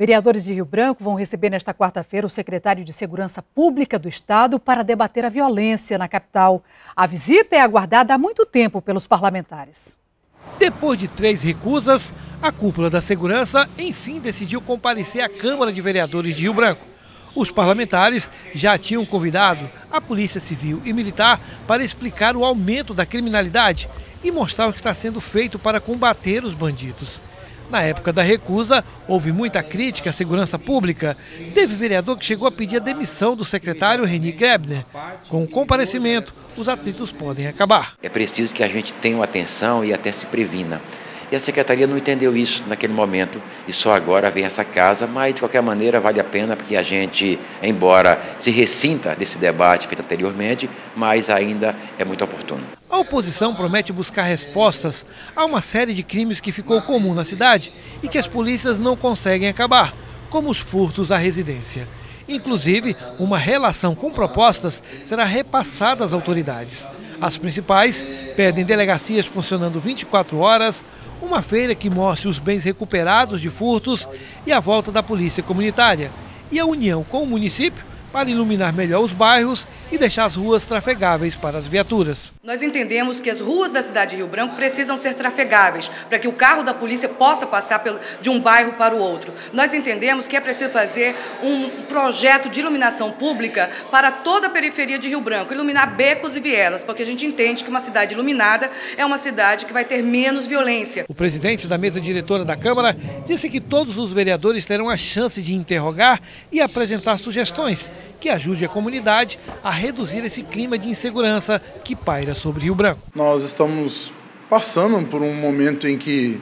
Vereadores de Rio Branco vão receber nesta quarta-feira o secretário de Segurança Pública do Estado para debater a violência na capital. A visita é aguardada há muito tempo pelos parlamentares. Depois de 3 recusas, a cúpula da segurança enfim decidiu comparecer à Câmara de Vereadores de Rio Branco. Os parlamentares já tinham convidado a Polícia Civil e Militar para explicar o aumento da criminalidade e mostrar o que está sendo feito para combater os bandidos. Na época da recusa, houve muita crítica à segurança pública. Teve vereador que chegou a pedir a demissão do secretário Reni Grebner. Com o comparecimento, os atritos podem acabar. É preciso que a gente tenha atenção e até se previna. E a secretaria não entendeu isso naquele momento e só agora vem essa casa, mas de qualquer maneira vale a pena porque a gente, embora se ressinta desse debate feito anteriormente, mas ainda é muito oportuno. A oposição promete buscar respostas a uma série de crimes que ficou comum na cidade e que as polícias não conseguem acabar, como os furtos à residência. Inclusive, uma relação com propostas será repassada às autoridades. As principais pedem delegacias funcionando 24 horas, uma feira que mostre os bens recuperados de furtos e a volta da polícia comunitária. E a união com o município para iluminar melhor os bairros e deixar as ruas trafegáveis para as viaturas. Nós entendemos que as ruas da cidade de Rio Branco precisam ser trafegáveis para que o carro da polícia possa passar de um bairro para o outro. Nós entendemos que é preciso fazer um projeto de iluminação pública para toda a periferia de Rio Branco, iluminar becos e vielas, porque a gente entende que uma cidade iluminada é uma cidade que vai ter menos violência. O presidente da mesa diretora da Câmara disse que todos os vereadores terão a chance de interrogar e apresentar sugestões que ajude a comunidade a reduzir esse clima de insegurança que paira sobre Rio Branco. Nós estamos passando por um momento em que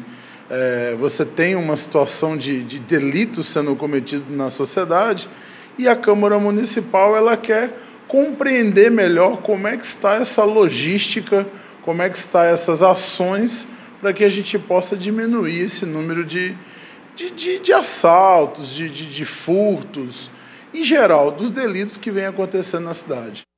você tem uma situação de delitos sendo cometidos na sociedade e a Câmara Municipal ela quer compreender melhor como é que está essa logística, como é que está essas ações para que a gente possa diminuir esse número de assaltos, de furtos, em geral, dos delitos que vem acontecendo na cidade.